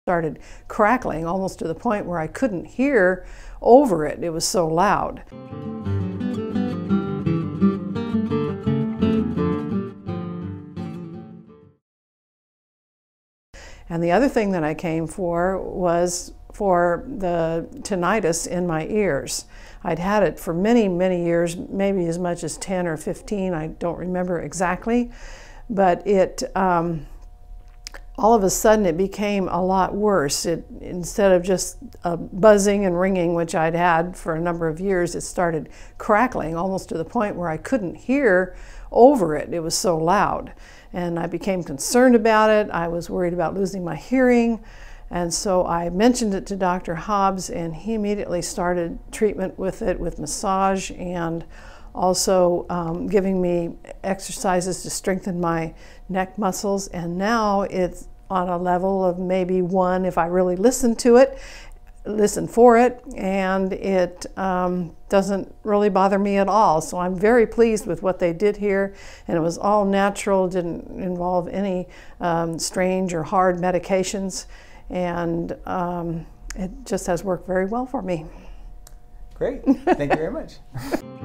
Started crackling almost to the point where I couldn't hear over it. It was so loud. And the other thing that I came for was for the tinnitus in my ears. I'd had it for many, many years, maybe as much as 10 or 15, I don't remember exactly, but it all of a sudden it became a lot worse. Instead of just buzzing and ringing, which I'd had for a number of years, it started crackling almost to the point where I couldn't hear over it. It was so loud. And I became concerned about it. I was worried about losing my hearing. And so I mentioned it to Dr. Hobbs, and he immediately started treatment with it, with massage and also giving me exercises to strengthen my neck muscles. And now it's on a level of maybe 1 if I really listen to it, listen for it, and it doesn't really bother me at all. So I'm very pleased with what they did here, and it was all natural, didn't involve any strange or hard medications, and it just has worked very well for me. Great, thank you very much.